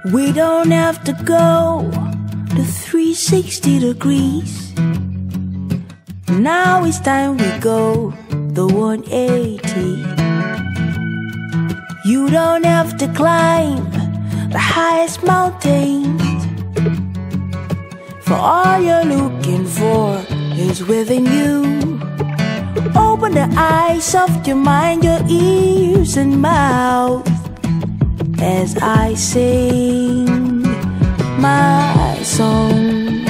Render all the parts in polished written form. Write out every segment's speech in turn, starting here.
We don't have to go to 360 degrees. Now it's time we go the 180. You don't have to climb the highest mountains, for all you're looking for is within you. Open the eyes of your mind, your ears and mouth, as I sing my song.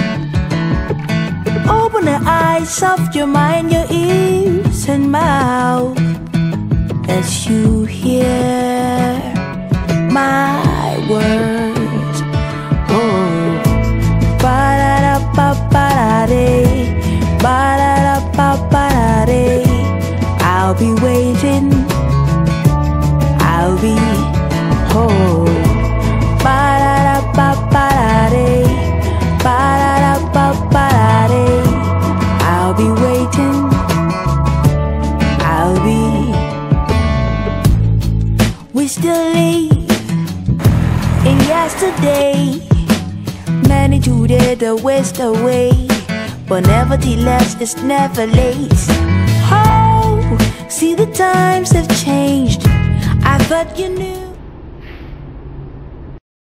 Open the eyes of your mind, your ears and mouth, as you hear my words. Oh, ba-da-da-ba-ba-da-dee, ba-da-da-ba-ba-da-dee. I'll be waiting, I'll be home. Ba-da-da-ba-ba-da-dee, ba-da-da-ba-ba-da-dee. I'll be waiting, I'll be. We still live in yesterday, many today the waste away, but nevertheless it's never late. Oh, see the times have changed, I thought you knew.